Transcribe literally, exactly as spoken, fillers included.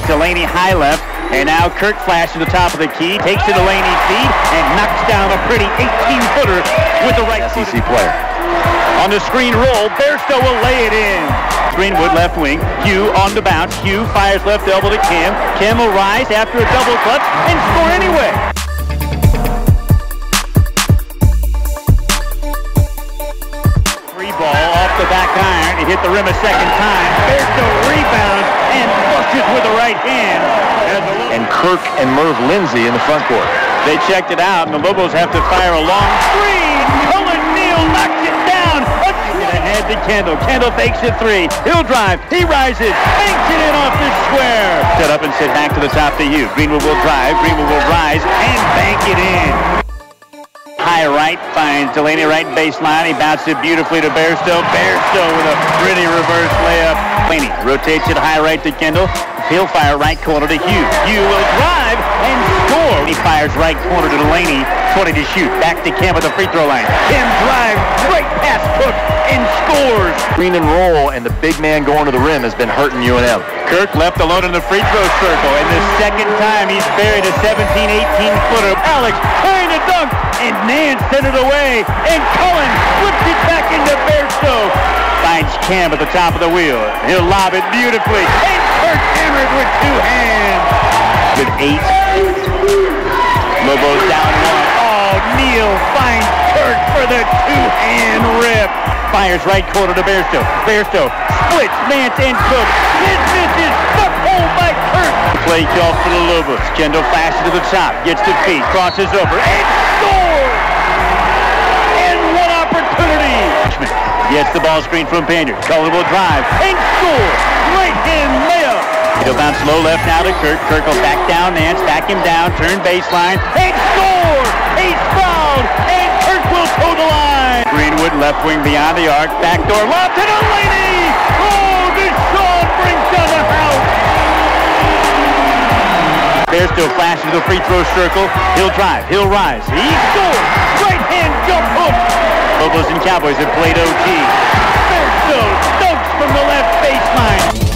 Delaney high left. And now Kirk flashes to the top of the key, takes to Delaney's feet, and knocks down a pretty eighteen-footer with the right S E C player. On the screen roll, Bairstow will lay it in. Greenwood left wing, Hugh on the bounce. Hugh fires left elbow to Kim. Kim will rise after a double clutch and score anyway. Free ball off the back iron. It hit the rim a second time. Bairstow rebounds and flushes with the right hand. And Kirk and Merv Lindsay in the front court. They checked it out, and the Lobos have to fire a long screen. Cullen Neal knocks it down. Ahead to Kendall. Kendall fakes it three. He'll drive. He rises. Banks it in off the square. Set up and sit back to the top to you. Greenwood will drive. Greenwood will rise and bank it in. High right finds Delaney right baseline. He bounces it beautifully to Bairstow. Bairstow with a pretty reverse layup. Delaney rotates it high right to Kendall. He'll fire right corner to Hugh. Hugh will drive and score. He fires right corner to Delaney. twenty to shoot. Back to Kim at the free throw line. Kim drives right past Cook and scores. Screen and roll, and the big man going to the rim has been hurting U N M. Kirk left alone in the free throw circle, and the second time he's buried a seventeen eighteen footer. Alex trying to dunk, and Nance sent it away, and Cullen flips it back into Bairstow. Finds Cam at the top of the wheel. He'll lob it beautifully, and Kirk hammered with two hands. With eight. Lobo's down one. Oh, Neal finds Kirk for the two-hand rip. Fires right corner to Bairstow. Bairstow splits Nance and Cook. This misses. Stuck home by Kirk. Play call for the Lobos. Kendall flashes to the top. Gets to feet. Crosses over. And scores! And one opportunity. Gets the ball screen from Pander. Cullen will drive and score. Right hand layup. He'll bounce low left now to Kirk. Kirk will back down Nance. Back him down. Turn baseline. And score! He's fouled. And Kirk will toe the line. Greenwood left wing beyond the arc. Backdoor lob to Delaney. Oh, Deshaun brings down the house. Bairstow flashes to the free throw circle. He'll drive. He'll rise. He scores. Right hand jump hook. Lobos and Cowboys have played O T. Bairstow dunks from the left baseline.